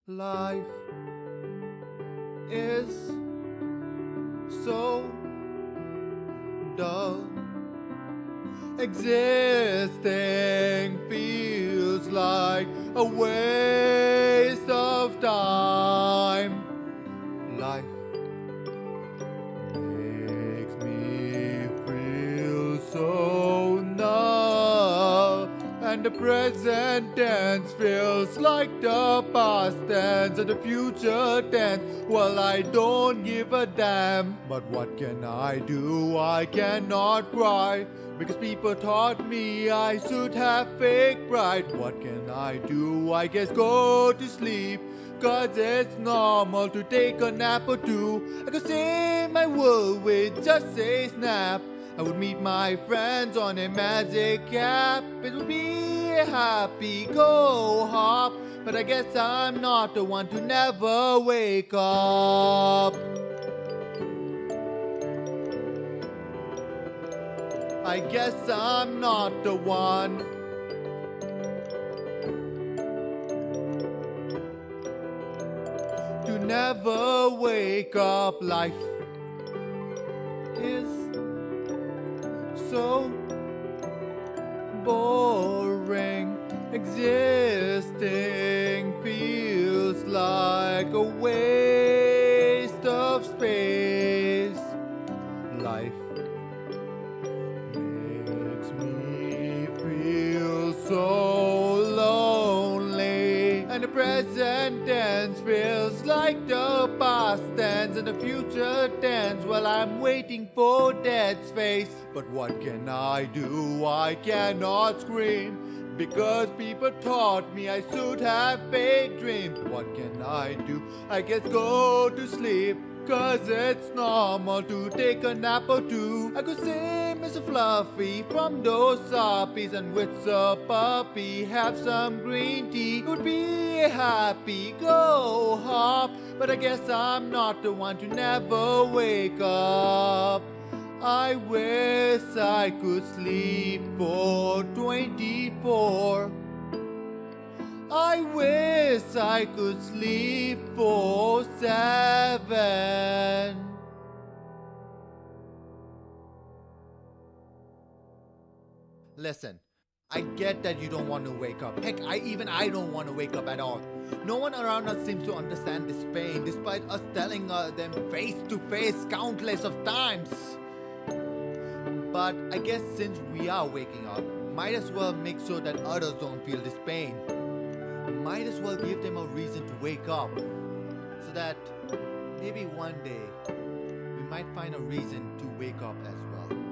Life is so dull. Existing feels like a waste of time. Life makes me feel so null, and the present tense feels like the past tense and the future tense. Well, I don't give a damn, but what can I do? I cannot cry, because people taught me I should have fake pride. What can I do? I guess go to sleep, cause it's normal to take a nap or two. I could save my world with just a snap. I would meet my friends on a magic app. It would be a happy go hop, but I guess I'm not the one to never wake up. I guess I'm not the one. To never wake up. Life is so boring. Existing feels like a waste of space. Life makes me feel so lonely, and the present tense feels like the past tense and the future tense. Well, I'm waiting for that space, but what can I do? I cannot scream, because people taught me I should have big dreams. What can I do? I guess go to sleep, cause it's normal to take a nap or two. I could say Mr. Fluffy from those soppies, and with a puppy have some green tea. It would be a happy go hop, but I guess I'm not the one to never wake up. I wish I could sleep for 24. I wish I could sleep for 7. Listen, I get that you don't want to wake up. Heck, I don't want to wake up at all. No one around us seems to understand this pain, despite us telling them face to face countless of times. But I guess since we are waking up, might as well make sure that others don't feel this pain. Might as well give them a reason to wake up, so that maybe one day we might find a reason to wake up as well.